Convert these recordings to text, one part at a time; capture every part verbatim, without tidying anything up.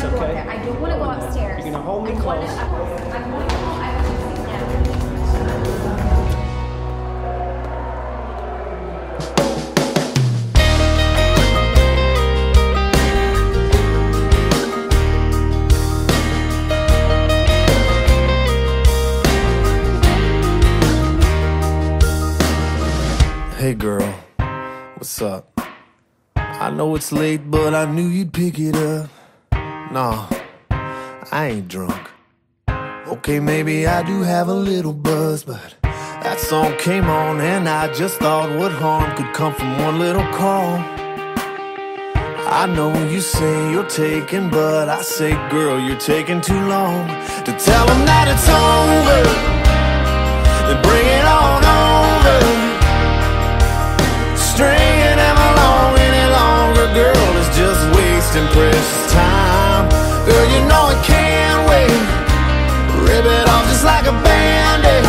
to go okay. up there. I don't want to go upstairs. You're gonna hold me I close. Wanna, I, I want to go. I want to sit down. Hey girl, what's up? I know it's late, but I knew you'd pick it up. Nah, I ain't drunk. Okay, maybe I do have a little buzz, but that song came on and I just thought what harm could come from one little call. I know you say you're taking, but I say, girl, you're taking too long to tell them that it's over. Then bring it on over. Stringing them along any longer, girl, is just wasting precious time. Girl, you know it can't wait. Rip it off just like a band-aid.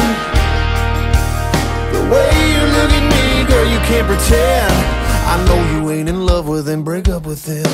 The way you look at me, girl, you can't pretend. I know you ain't in love with him, break up with him.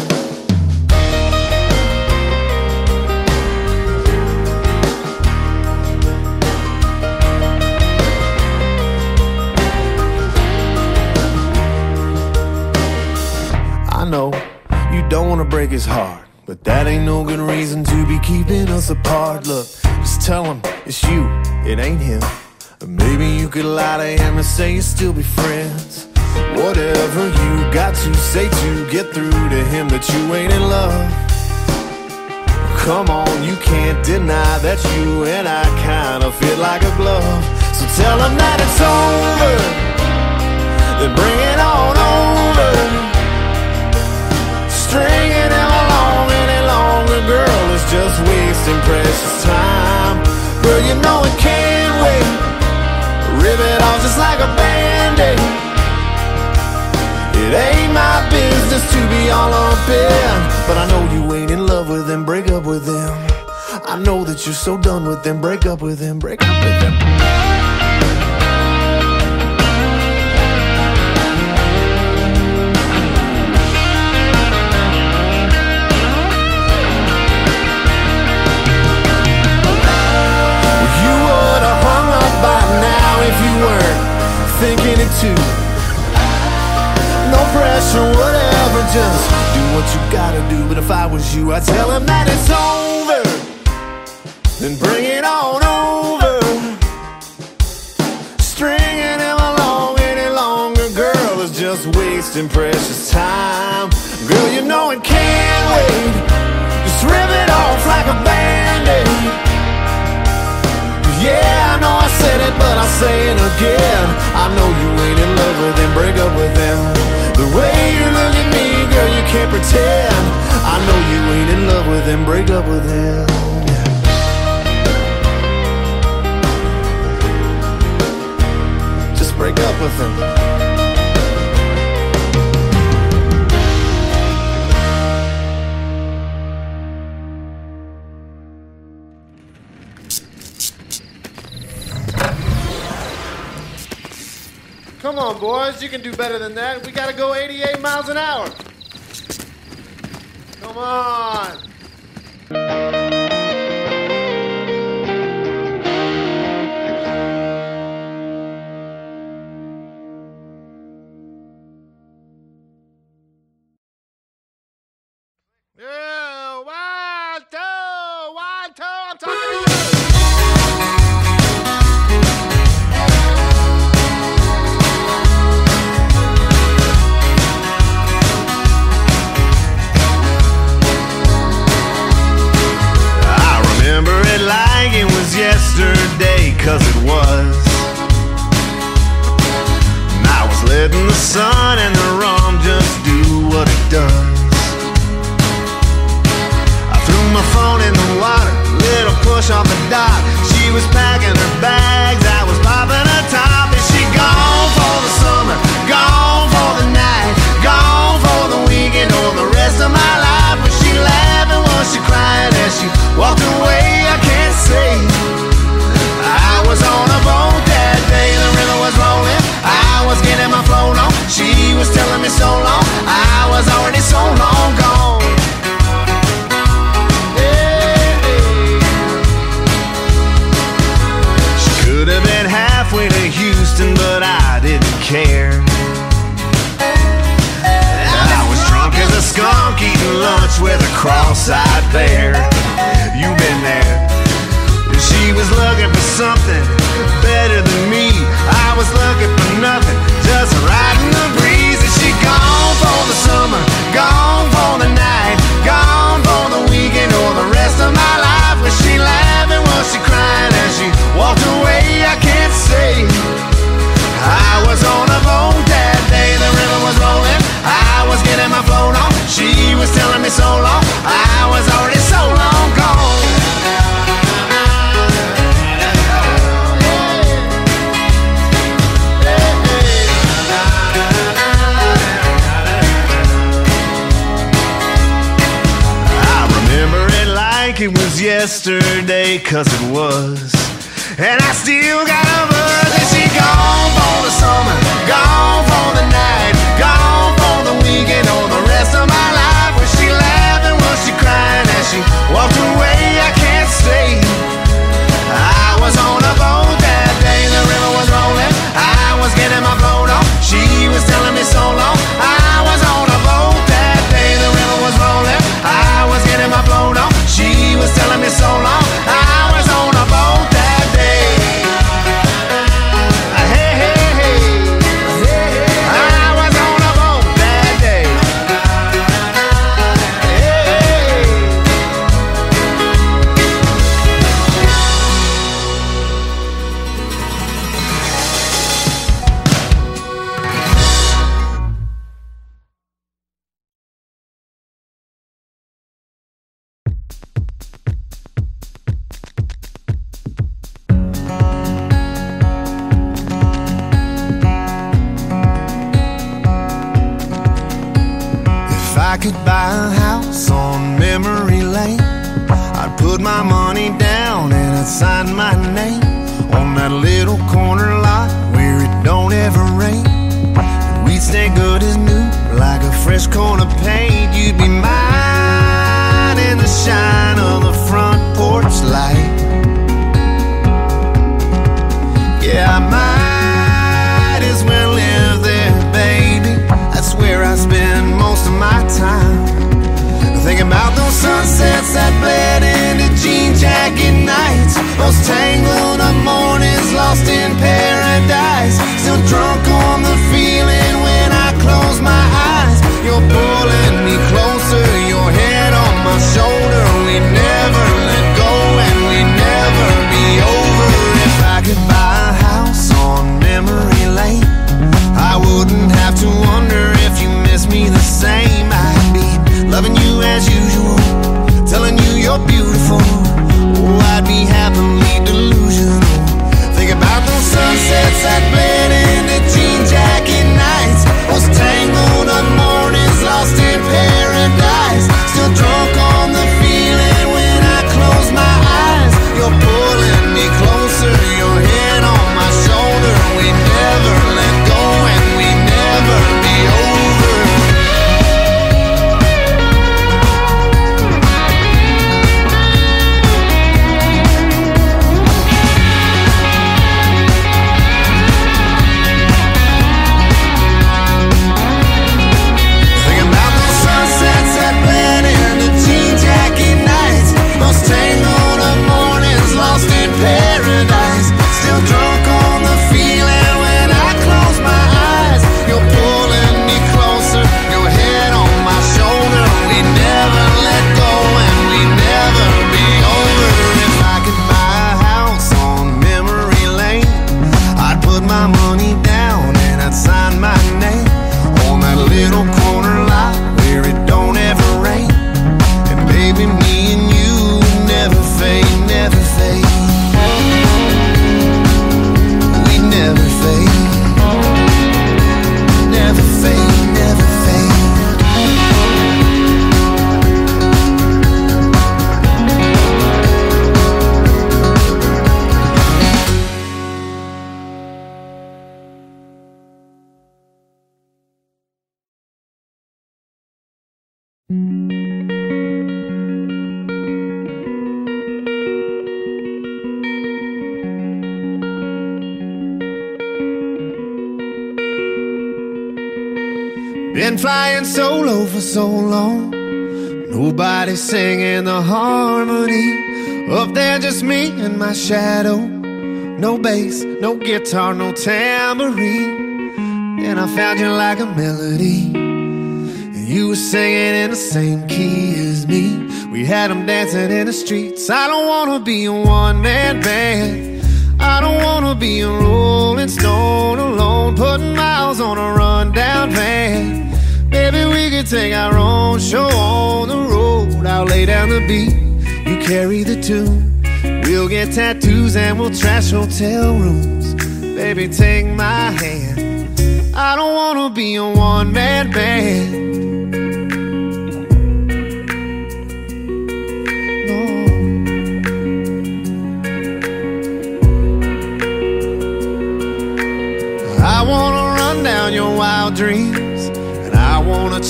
I know you don't wanna break his heart, but that ain't no good reason to be keeping us apart. Look, just tell him it's you, it ain't him. Or maybe you could lie to him and say you'll still be friends. Whatever you got to say to get through to him that you ain't in love. Come on, you can't deny that you and I kinda fit like a glove. So tell him that it's over, then bring it on over. Stringing him along any longer, girl, is just wasting precious time. Girl, you know it can't wait. Rip it off just like a band-aid. It ain't my business to be all up in, but I know you ain't in love with him, break up with him. I know that you're so done with him, break up with him, break up with him. If you weren't thinking it too. No pressure, whatever, just do what you gotta do. But if I was you, I'd tell him that it's over, then bring it on over. Stringing him along any longer, girl, is just wasting precious time. Girl, you know it can't wait. Just rip it off like a band-aid. Yeah, I know I said it, but I'll say it again. I know you ain't in love with him, break up with him. The way you look at me, girl, you can't pretend. I know you ain't in love with him, break up with him. Just break up with him. Come on, boys, you can do better than that. We gotta go eighty-eight miles an hour. Come on. Yeah, one, two, one, two, I'm talking to you. Remember it like it was yesterday, cause it was. And I was letting the sun and the rum just do what it does. I threw my phone in the water, little push off the dock. She was packing her bags, I was popping her top. Is she gone for the summer, gone for the night, gone for the weekend or the rest of my life? Was she laughing, was she crying as she walked away? I can't say. I was on a boat that day, the river was rolling, I was getting my float on. She was telling me so long, I was already so long gone. like it was yesterday, cause it was. And I still got a buzz. And she gone for the summer, gone for the night, gone for the weekend or the rest of my life. Was she laughing, was she crying as she walked away? I can't say. I was on a boat that day, the river was rolling, I was getting my float on, she was telling me so long. I was on a boat that day, the river was rolling, I was getting my float on, she was telling me so long. I was on a boat that day. Hey, hey, hey, I was on a boat that day. If I could buy a house on memory lane, I'd put my money down and I'd sign my name on that little corner lot where it don't ever rain. And we'd stay good as new, like a fresh coat of paint. You'd be mine in the shine of the front porch light. Yeah, I might as well live there, baby. That's where I spend most of my time. Thinking about those sunsets that bled into jean jacket nights, those tangled up mornings lost in paradise. Still drunk on the feeling when I close my eyes. You're pulling me closer, your head on my shoulder. We never let go and we never be over. If I could buy a house on memory lane, I wouldn't have to wonder if you miss me the same. I'd be loving you as usual, telling you you're beautiful. Oh, I'd be happily delusional. Think about those sunsets that bled into jean jacket nights, those tangled up mornings lost in paradise. Still drunk on the feeling when I close my eyes. You're pulling me closer, your head on my shoulder. We never let go and we never be over. Paradise, still drunk on the feeling when I close my eyes. You're pulling me closer, your head on my shoulder. We never let go and we never be over. If I could buy a house on memory lane, I'd put my money down and I'd sign my name on that little corner lot where it don't ever rain. And baby, me and you never fade, never fade. Never fade, never fade, never fade. Been flying solo for so long, nobody singing the harmony. Up there just me and my shadow, no bass, no guitar, no tambourine. And I found you like a melody, and you were singing in the same key as me. We had them dancing in the streets. I don't wanna be a one-man band, I don't wanna be a rolling stone alone, putting miles on a rundown van. Baby, we could take our own show on the road. I'll lay down the beat, you carry the tune. We'll get tattoos and we'll trash hotel rooms. Baby, take my hand, I don't wanna be a one-man band. No.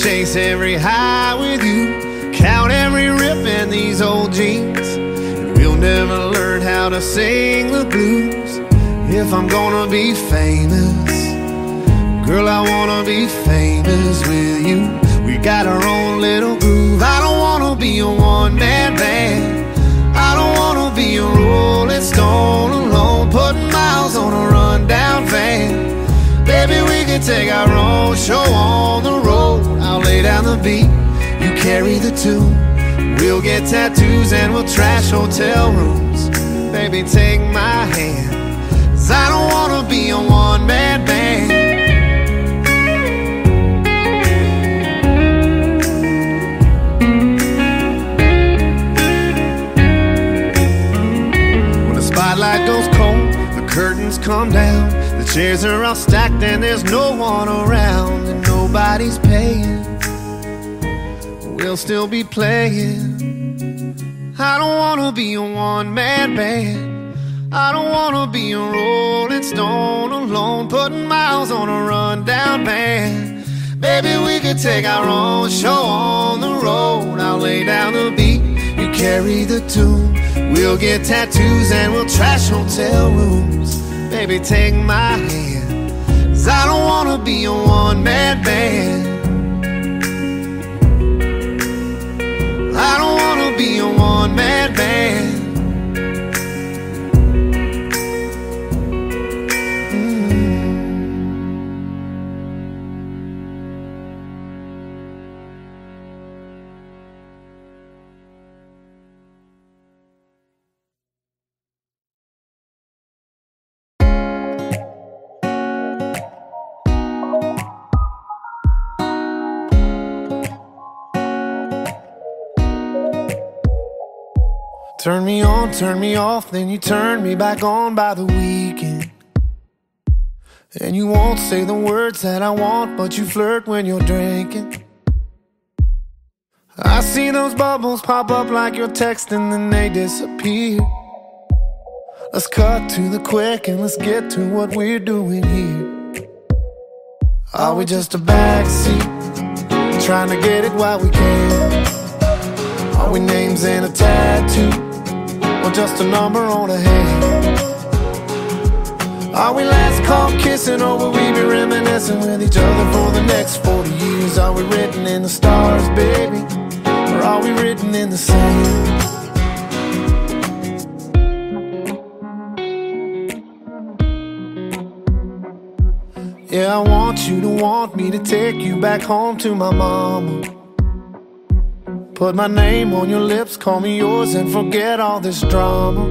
chase every high with you, count every rip in these old jeans, and we'll never learn how to sing the blues. If I'm gonna be famous, girl, I wanna be famous with you. We got our own little groove. I don't wanna be a one-man band. I don't wanna be a rolling stone alone, putting miles on a rundown van. Baby, we can take our own show on the road. I'll lay down the beat, you carry the tune. We'll get tattoos and we'll trash hotel rooms. Baby, take my hand, 'cause I don't wanna be a one-man band. Spotlight goes cold, the curtains come down, the chairs are all stacked and there's no one around, and nobody's paying. We'll still be playing. I don't wanna be a one-man band. I don't wanna be a rolling stone alone, putting miles on a rundown van. Baby, we could take our own show on the road. I'll lay down the beat, you carry the tune. We'll get tattoos and we'll trash hotel rooms. Baby, take my hand, 'cause I don't wanna be a one-man band. I don't wanna be a one-man band. Turn me on, turn me off, then you turn me back on by the weekend. And you won't say the words that I want, but you flirt when you're drinking. I see those bubbles pop up like you're texting, then they disappear. Let's cut to the quick and let's get to what we're doing here. Are we just a backseat, trying to get it while we can? Are we names and a tattoo, or just a number on a hand? Are we last call kissing, or will we be reminiscing with each other for the next forty years? Are we written in the stars, baby, or are we written in the sand? Yeah, I want you to want me to take you back home to my mama. Put my name on your lips, call me yours, and forget all this drama.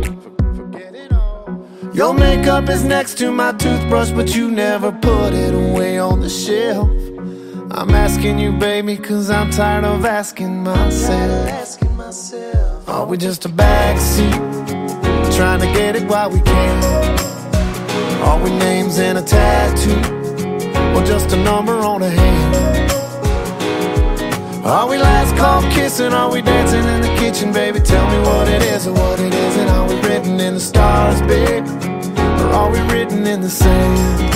Your makeup is next to my toothbrush, but you never put it away on the shelf. I'm asking you, baby, 'cause I'm tired of asking myself. Are we just a backseat, trying to get it while we can? Are we names and a tattoo, or just a number on a hand? Are we last call kissing? Are we dancing in the kitchen, baby? Tell me what it is or what it isn't. Are we written in the stars, baby, or are we written in the sand?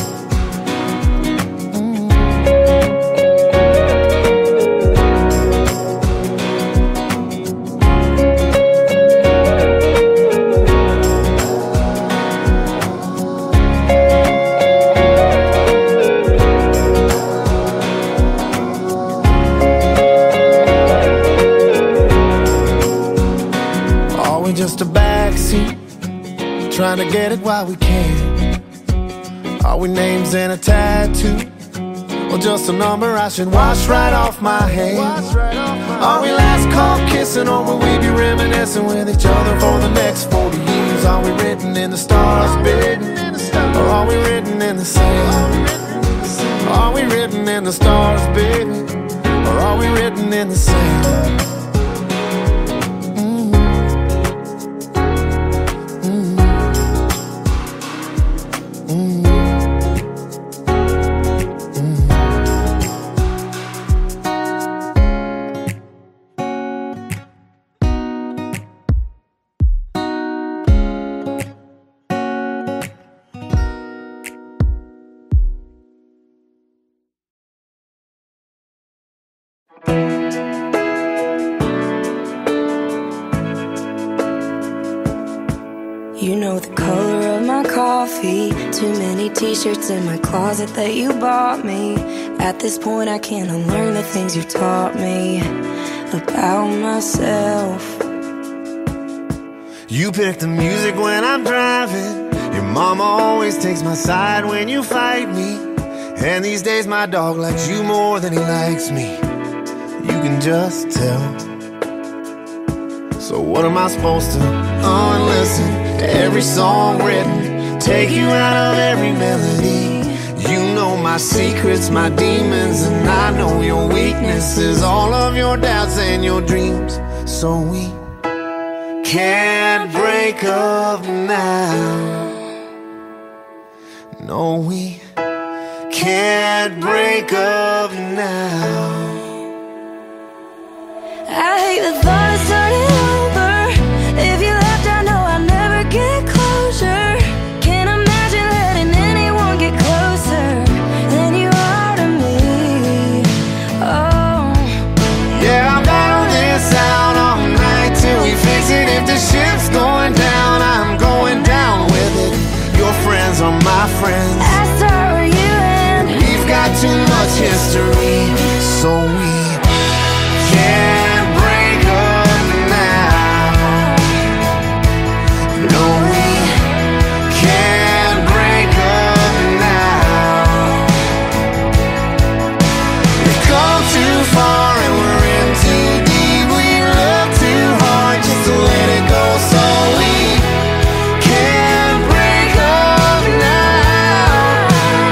Just a backseat, trying to get it while we can. Are we names and a tattoo, or just a number I should wash right off my hand? Are we last call kissing, or will we be reminiscing with each other for the next forty years? Are we written in the stars, baby, or are we written in the sand? Are we written in the stars, baby, or are we written in the sand? You know the color of my coffee. Too many t-shirts in my closet that you bought me. At this point I can't unlearn the things you taught me about myself. You pick the music when I'm driving. Your mama always takes my side when you fight me. And these days my dog likes you more than he likes me. You can just tell. So what am I supposed to unlisten to every song written, take you out of every melody? You know my secrets, my demons, and I know your weaknesses, all of your doubts and your dreams. So we can't break up now. No, we can't break up now. I hate the thought of starting over. If you left, I know I'll never get closure. Can't imagine letting anyone get closer than you are to me. Oh, yeah, I'll battle this out all night till we fix it. If the ship's going down, I'm going down with it. Your friends are my friends. I start where you end. We've got too much history, so we can't break up now. No, we can't break up now. We've gone too far and we're in too deep. We love too hard just to let it go, so we can't break up now.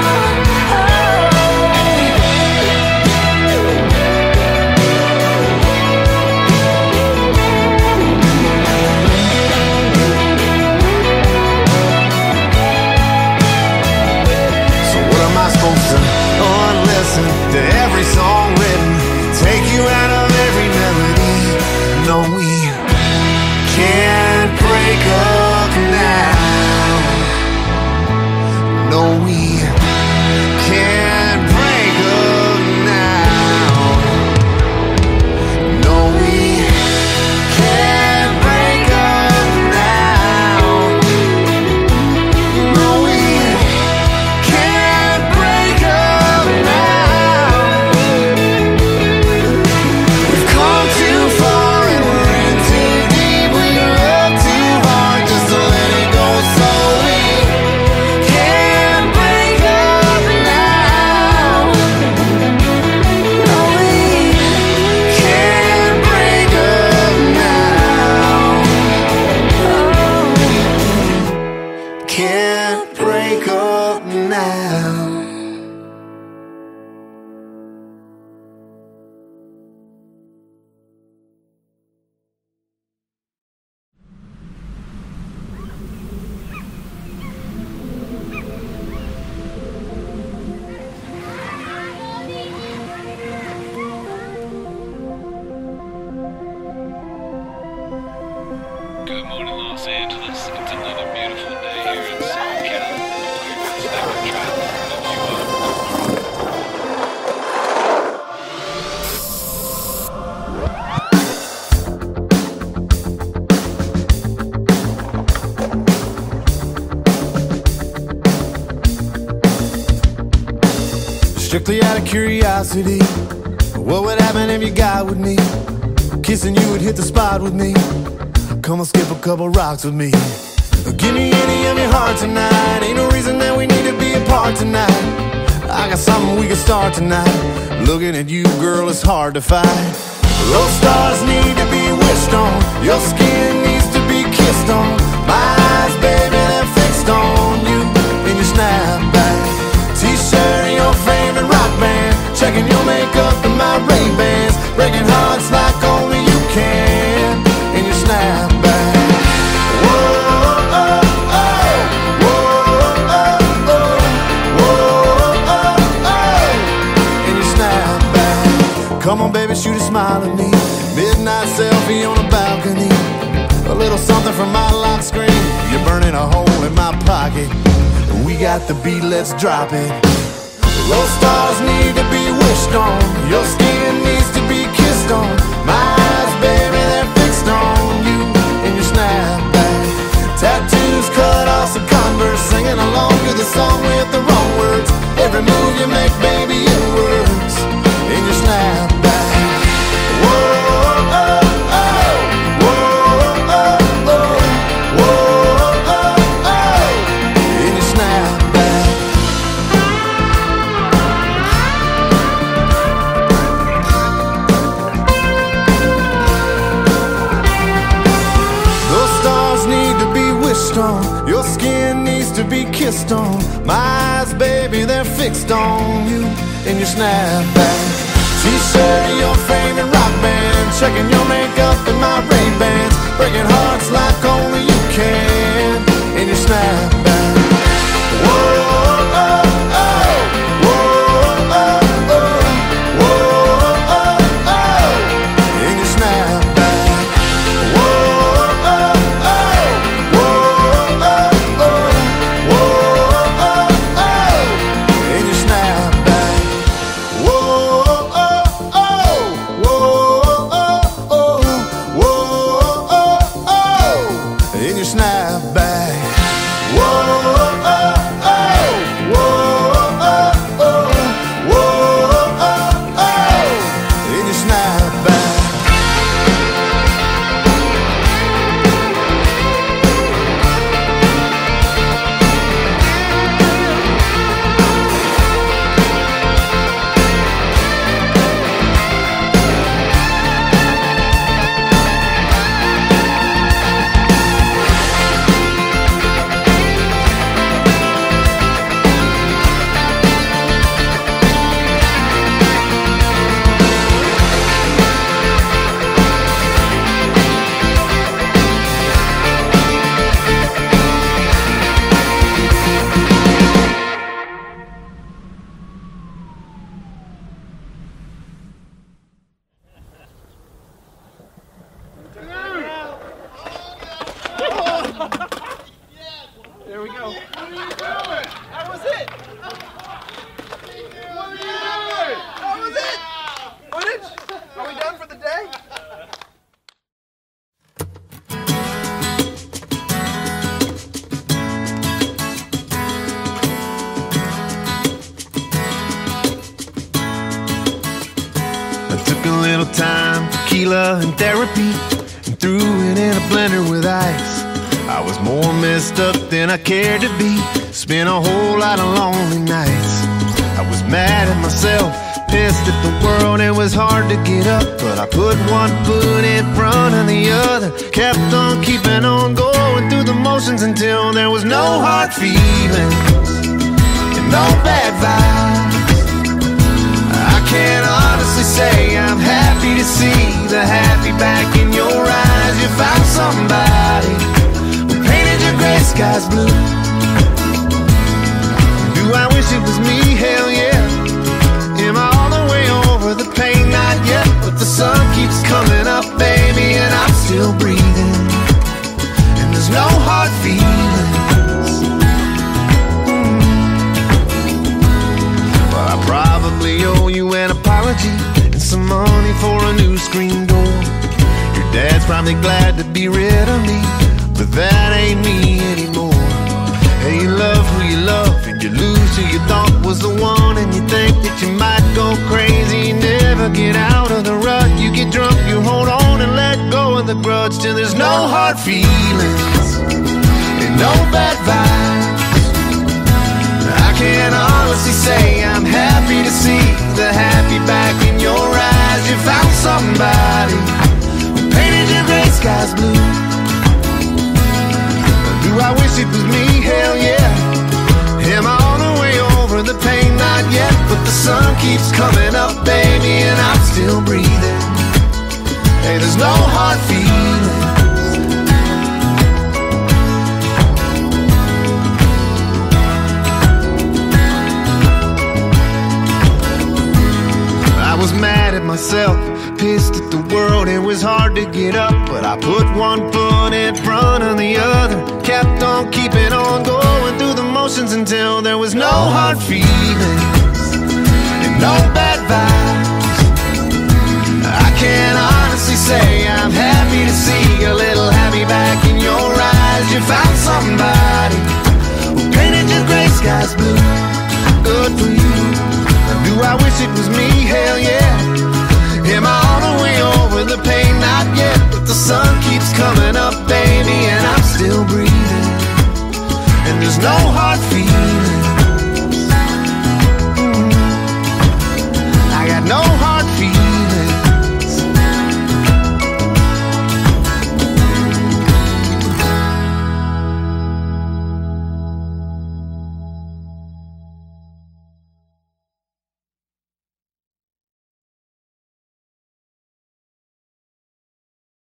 So what am I supposed to unlisten to every song written, take you out of every melody? No, we can't break up now. No, we can't break up now. No, we can't break up now. No, we can't break up now. We've come too far and we're in too deep. We love too hard just to let it go, so we can't break up now. no, we Can't break up now. Can't break up now. Good morning, Los Angeles. It's another beautiful day here in Southern California. Step and Travel lifts you up. Strictly out of curiosity, what would happen if you got with me? Kissing you would hit the spot with me. Come on, skip a couple rocks with me. Give me any of your heart tonight. Ain't no reason that we need to be apart tonight. I got something we can start tonight. Looking at you, girl, it's hard to fight. Those stars need to be wished on. Your skin needs to be kissed on. My eyes, baby, they're fixed on you in your snapback T-shirt and your favorite rock band. Checking your makeup and my Ray-Bans. Breaking hearts like only you can in your snapback. Whoa, oh, oh. Whoa, oh, oh. Whoa, oh, oh. In your snapback. Come on, baby, shoot a smile at me. Midnight selfie on a balcony. A little something from my lock screen. You're burning a hole in my pocket. We got the beat, let's drop it. Those stars need to be wished on. Your skin needs to be kissed on. My eyes, baby, they're fixed on you in your snapback. Tattoos song with the wrong words. Every move you make, baby, it works. In your snapback. Whoa, oh, oh. Whoa, oh, oh. Whoa, oh, oh. In your snapback. Those stars need to be wished on. Your skin needs to be kissed on. My eyes, baby, they're fixed on you in your snapback. T-shirt of your favorite rock band, checking your makeup in my Ray-Bans, breaking hearts like only you can in your snapback. Whoa, oh, oh. Whoa, oh, oh. Whoa, oh, oh. In your snapback. Whoa, oh, oh. Whoa, oh, oh. Whoa, oh, oh. In your snapback. Whoa, oh, oh. Whoa, oh, oh. Whoa, oh, oh. In your snapback. Whoa, oh, oh. Whoa, oh, oh. Whoa, oh, oh. In your snapback. There we go. What are you doing? That was it. What are you doing? That was it. Footage? Are we done for the day? I took a little time, tequila and therapy, and threw it in a blender with ice. I was more messed up than I cared to be, spent a whole lot of lonely nights. I was mad at myself, pissed at the world, it was hard to get up, but I put one foot in front of the other, kept on keeping on going through the motions until there was no hard feelings and no bad vibes. I can't honestly say I'm happy to see the happy back in your eyes. You found somebody who painted your gray skies blue. Do I wish it was me? Hell yeah. Am I all the way over the pain? Not yet, but the sun keeps coming up, baby, and I'm still breathing, and there's no hard feelings. mm. But I probably owe you an apology and some money for a new screen door. Your dad's probably glad to be rid of me, but that ain't me anymore. Hey, you love who you love, and you lose who you thought was the one, and you think that you might go crazy. You never get out of the rut. You get drunk, you hold on and let go of the grudge till there's no hard feelings and no bad vibes. I can't honestly say I'm happy to see the happy back in your eyes. You found somebody who painted your gray skies blue. Do I wish it was me? Hell yeah. Am I all the way over the pain? Not yet, but the sun keeps coming up, baby, and I'm still breathing. Hey, there's no hard feelings. I was mad at myself, pissed at the world, it was hard to get up, but I put one foot in front of the other, kept on keeping on going through the motions until there was no hard feelings and no bad vibes. I can't honestly say I'm happy to see a little happy back in your eyes. You found somebody who painted your gray skies There's no hard feelings.